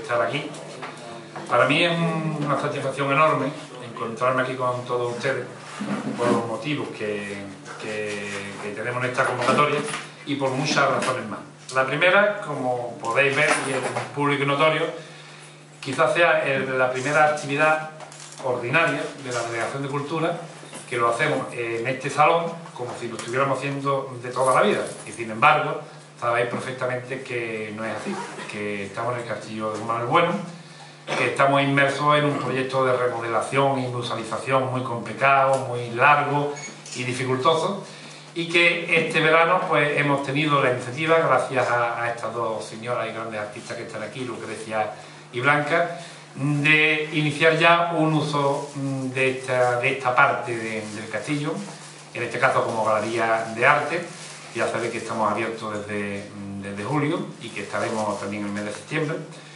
estar aquí. Para mí es una satisfacción enorme encontrarme aquí con todos ustedes por los motivos que tenemos en esta convocatoria y por muchas razones más. La primera, como podéis ver y es público y notorio, quizás sea la primera actividad ordinaria de la Delegación de Cultura que lo hacemos en este salón como si lo estuviéramos haciendo de toda la vida, y sin embargo sabéis perfectamente que no es así, que estamos en el Castillo de Manuel Bueno, que estamos inmersos en un proyecto de remodelación e industrialización muy complicado, muy largo y dificultoso, y que este verano pues hemos tenido la iniciativa, gracias a estas dos señoras y grandes artistas que están aquí, Lucrecia y Blanca, de iniciar ya un uso de esta parte del castillo, en este caso como galería de arte. Ya sabéis que estamos abiertos desde julio y que estaremos también en el mes de septiembre.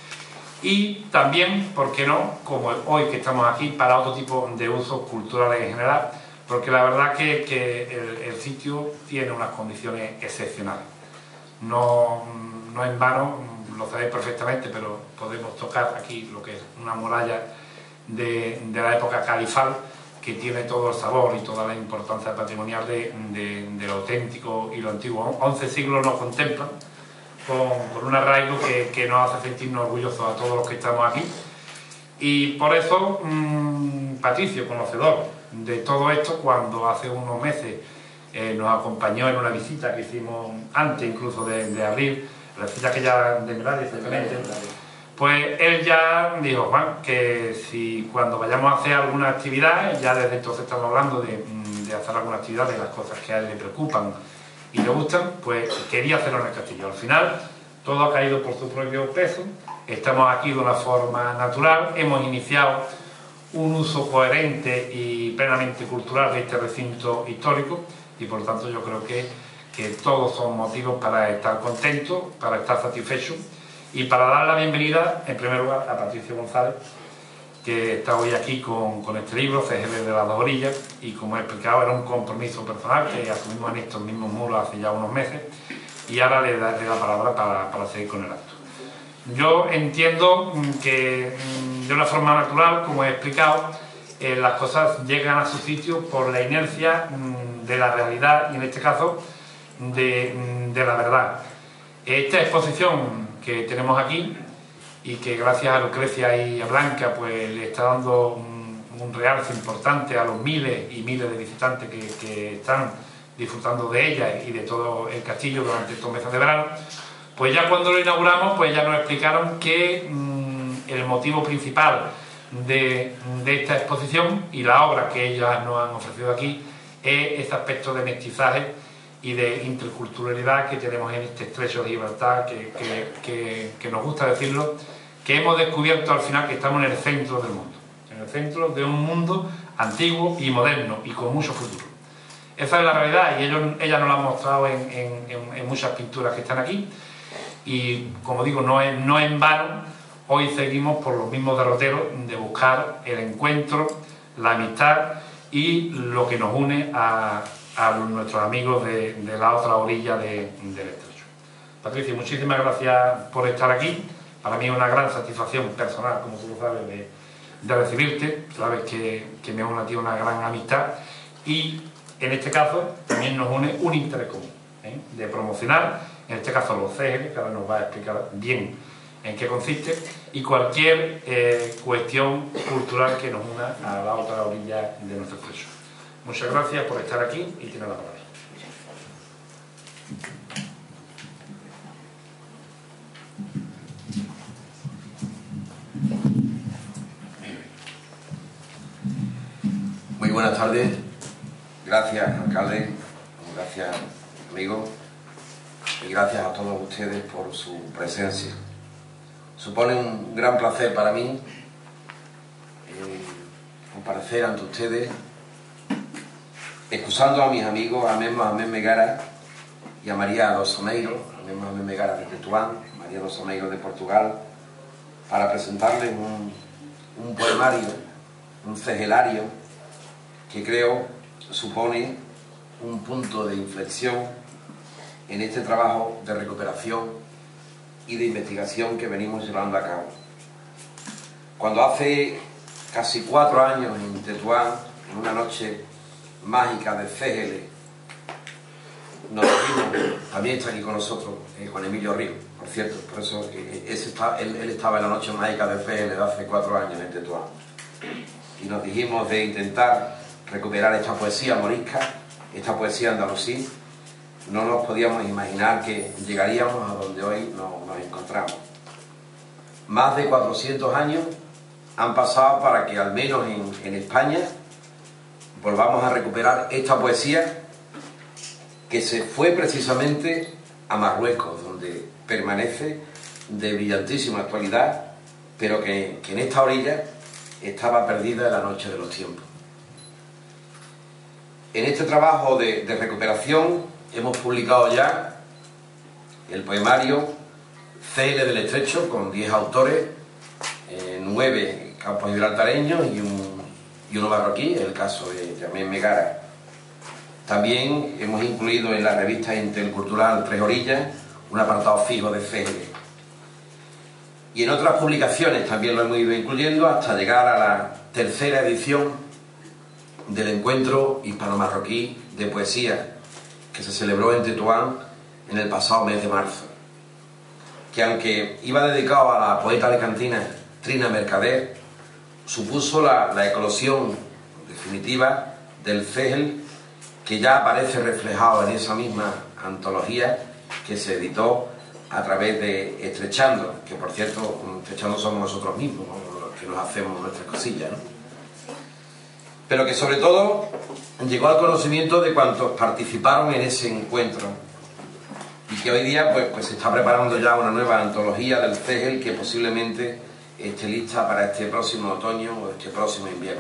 Y también, ¿por qué no?, como hoy que estamos aquí, para otro tipo de usos culturales en general, porque la verdad que el sitio tiene unas condiciones excepcionales. No en vano, lo sabéis perfectamente, pero podemos tocar aquí lo que es una muralla de la época califal, que tiene todo el sabor y toda la importancia patrimonial de lo auténtico y lo antiguo. 11 siglos nos contemplan, con un arraigo que nos hace sentirnos orgullosos a todos los que estamos aquí. Y por eso, Patricio, conocedor de todo esto, cuando hace unos meses nos acompañó en una visita que hicimos antes incluso de abril, la visita que ya de Merari, exactamente, pues él ya dijo, Juan, que si cuando vayamos a hacer alguna actividad, ya desde entonces estamos hablando de hacer alguna actividad de las cosas que a él le preocupan y le gustan, pues quería hacerlo en el castillo. Al final todo ha caído por su propio peso, estamos aquí de una forma natural, hemos iniciado un uso coherente y plenamente cultural de este recinto histórico, y por tanto yo creo que todos son motivos para estar contentos, para estar satisfechos y para dar la bienvenida en primer lugar a Patricio González, que está hoy aquí con este libro, CGB de las dos orillas, y como he explicado era un compromiso personal que asumimos en estos mismos muros hace ya unos meses, y ahora le daré la palabra para seguir con el acto. Yo entiendo que de una forma natural, como he explicado, las cosas llegan a su sitio por la inercia de la realidad y en este caso de la verdad. Esta exposición que tenemos aquí y que gracias a Lucrecia y a Blanca pues le está dando un realce importante a los miles y miles de visitantes que están disfrutando de ella y de todo el castillo durante estos meses de verano, pues ya cuando lo inauguramos pues ya nos explicaron que el motivo principal de esta exposición y la obra que ellas nos han ofrecido aquí es ese aspecto de mestizaje y de interculturalidad que tenemos en este estrecho de Gibraltar, que nos gusta decirlo, que hemos descubierto al final que estamos en el centro del mundo, en el centro de un mundo antiguo y moderno y con mucho futuro. Esa es la realidad y ella nos la ha mostrado en muchas pinturas que están aquí, y como digo, no en vano hoy seguimos por los mismos derroteros de buscar el encuentro, la amistad y lo que nos une a nuestros amigos de la otra orilla del estrecho. Patricio, muchísimas gracias por estar aquí. Para mí es una gran satisfacción personal, como tú lo sabes, de recibirte. Sabes que me une a ti una gran amistad y en este caso también nos une un interés común, de promocionar, en este caso los CGB, que ahora nos va a explicar bien en qué consiste, y cualquier cuestión cultural que nos una a la otra orilla de nuestro estrecho. Muchas gracias por estar aquí y tiene la palabra. Muy buenas tardes. Gracias, alcalde. Gracias, amigos. Y gracias a todos ustedes por su presencia. Supone un gran placer para mí comparecer ante ustedes, excusando a mis amigos, a Memo Amén Megara y a María dos Ameiros, a Memo Amén Megara de Tetuán, María dos Ameiros de Portugal, para presentarles un poemario, un cegelario, que creo supone un punto de inflexión en este trabajo de recuperación y de investigación que venimos llevando a cabo. Cuando hace casi 4 años en Tetuán, en una noche mágica de CGL, nos dijimos, también está aquí con nosotros, Juan Emilio Ríos, por cierto, por eso él estaba en la noche mágica de CGL de hace 4 años en Tetuán. Y nos dijimos de intentar recuperar esta poesía morisca, esta poesía andalusí. No nos podíamos imaginar que llegaríamos a donde hoy nos encontramos. Más de 400 años han pasado para que al menos en España volvamos a recuperar esta poesía que se fue precisamente a Marruecos, donde permanece de brillantísima actualidad, pero que en esta orilla estaba perdida en la noche de los tiempos. En este trabajo de recuperación hemos publicado ya el poemario CL del Estrecho, con 10 autores, 9 campos gibraltareños y uno marroquí, el caso de Yamén Megara. También hemos incluido en la revista intercultural Tres Orillas un apartado fijo de CL. Y en otras publicaciones también lo hemos ido incluyendo hasta llegar a la 3ª edición del Encuentro Hispano-Marroquí de Poesía, que se celebró en Tetuán en el pasado mes de marzo, que aunque iba dedicado a la poeta alicantina Trina Mercader, supuso la eclosión definitiva del CEGEL, que ya aparece reflejado en esa misma antología que se editó a través de Estrechando, que por cierto, Estrechando somos nosotros mismos, ¿no?, los que nos hacemos nuestras cosillas, ¿no? Pero que sobre todo llegó al conocimiento de cuantos participaron en ese encuentro, y que hoy día pues se está preparando ya una nueva antología del CEGEL que posiblemente esté lista para este próximo otoño o este próximo invierno.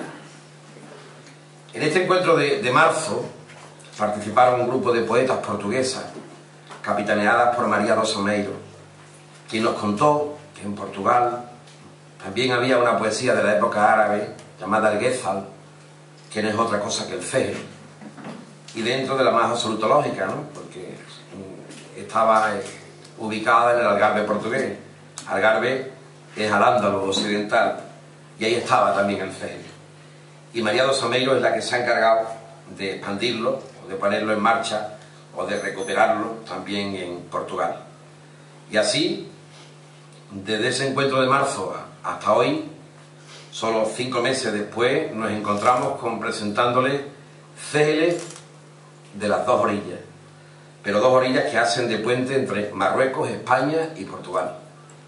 En este encuentro de marzo participaron un grupo de poetas portuguesas capitaneadas por María dos Omeiro, quien nos contó que en Portugal también había una poesía de la época árabe llamada el Guézal, que no es otra cosa que el CEGEL, y dentro de la más absolutológica, ¿no?, porque estaba ubicada en el Algarve portugués. Algarve es al-Ándalus occidental, y ahí estaba también el CEGEL. Y María dos Omeiro es la que se ha encargado de expandirlo, o de ponerlo en marcha, o de recuperarlo también en Portugal. Y así, desde ese encuentro de marzo hasta hoy, solo 5 meses después, nos encontramos con presentándole CEGEL de las 2 orillas, pero 2 orillas que hacen de puente entre Marruecos, España y Portugal.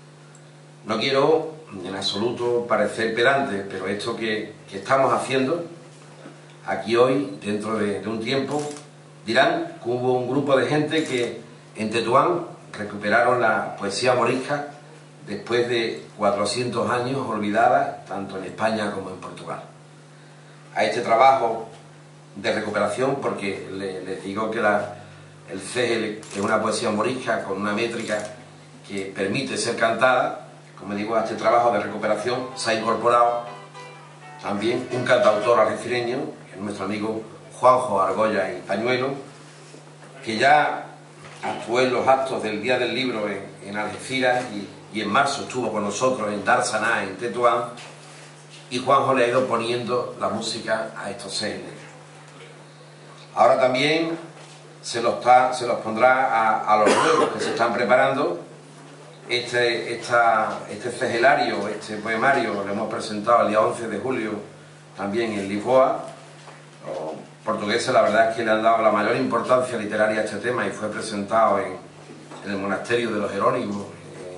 No quiero en absoluto parecer pedante, pero esto que estamos haciendo aquí hoy, dentro de un tiempo, dirán que hubo un grupo de gente que en Tetuán recuperaron la poesía morisca después de 400 años olvidada, tanto en España como en Portugal. A este trabajo de recuperación, porque les digo que el CEGEL es una poesía morisca con una métrica que permite ser cantada, como digo, a este trabajo de recuperación se ha incorporado también un cantautor algecireño, que es nuestro amigo Juanjo Argolla y Pañuelo, que ya actuó en los actos del Día del Libro en Algeciras y en marzo estuvo con nosotros en Darsaná, en Tetuán, y Juanjo le ha ido poniendo la música a estos CEGEL. Ahora también se los pondrá a los nuevos que se están preparando. Este CEGELario, este poemario, lo hemos presentado el día 11 de julio también en Lisboa. Los portugueses, la verdad es que le han dado la mayor importancia literaria a este tema y fue presentado en el monasterio de los Jerónimos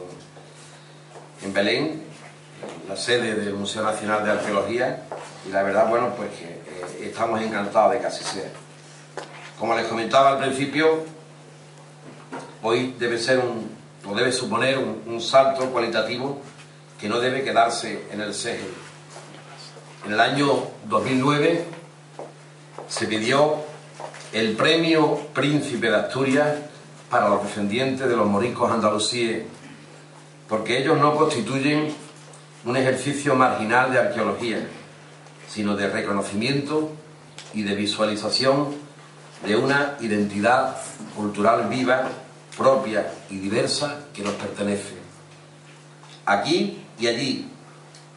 en Belén, la sede del Museo Nacional de Arqueología, y la verdad, bueno, pues que estamos encantados de que así sea. Como les comentaba al principio, hoy debe suponer un salto cualitativo que no debe quedarse en el CEGEL. En el año 2009 se pidió el premio Príncipe de Asturias para los descendientes de los moriscos andalusíes, porque ellos no constituyen un ejercicio marginal de arqueología, sino de reconocimiento y de visualización de una identidad cultural viva, propia y diversa que nos pertenece. Aquí y allí,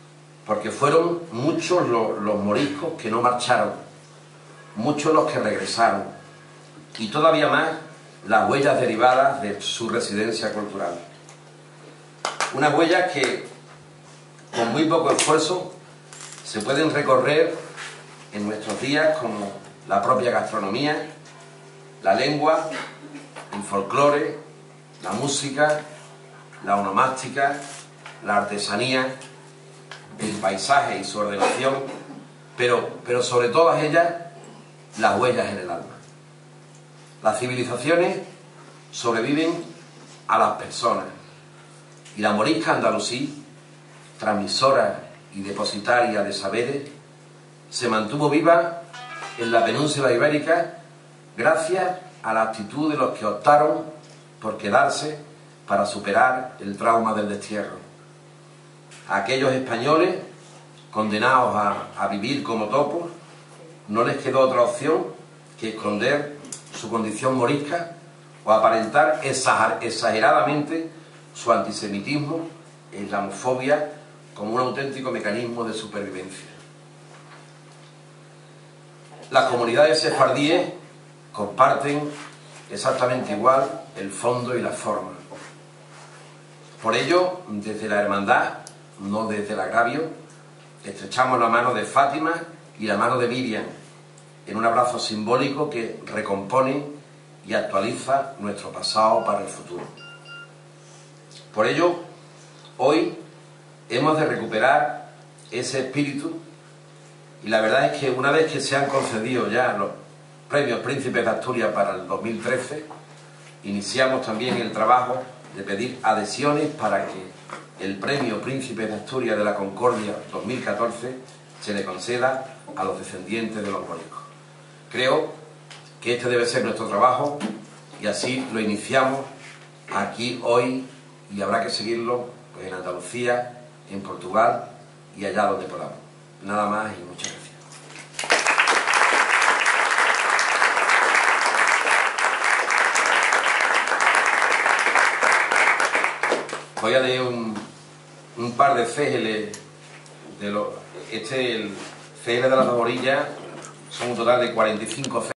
porque fueron muchos los moriscos que no marcharon, muchos los que regresaron, y todavía más las huellas derivadas de su residencia cultural. Unas huellas que, con muy poco esfuerzo, se pueden recorrer en nuestros días, como la propia gastronomía, la lengua, el folclore, la música, la onomástica, la artesanía, el paisaje y su ordenación, pero sobre todas ellas, las huellas en el alma. Las civilizaciones sobreviven a las personas, y la morisca andalusí, transmisora y depositaria de saberes, se mantuvo viva en la península ibérica gracias a la actitud de los que optaron por quedarse para superar el trauma del destierro. A aquellos españoles condenados a vivir como topos, no les quedó otra opción que esconder su condición morisca o aparentar exageradamente su antisemitismo e islamofobia como un auténtico mecanismo de supervivencia. Las comunidades sefardíes comparten exactamente igual el fondo y la forma. Por ello, desde la hermandad, no desde el agravio, estrechamos la mano de Fátima y la mano de Miriam en un abrazo simbólico que recompone y actualiza nuestro pasado para el futuro. Por ello, hoy hemos de recuperar ese espíritu, y la verdad es que una vez que se han concedido ya los premios Príncipes de Asturias para el 2013, iniciamos también el trabajo de pedir adhesiones para que el premio Príncipe de Asturias de la Concordia 2014 se le conceda a los descendientes de los moriscos. Creo que este debe ser nuestro trabajo, y así lo iniciamos aquí hoy, y habrá que seguirlo pues en Andalucía, en Portugal y allá donde podamos. Nada más y muchas gracias. Voy a leer un par de cégeles de el cégele de las Orillas, son un total de 45 cégeles.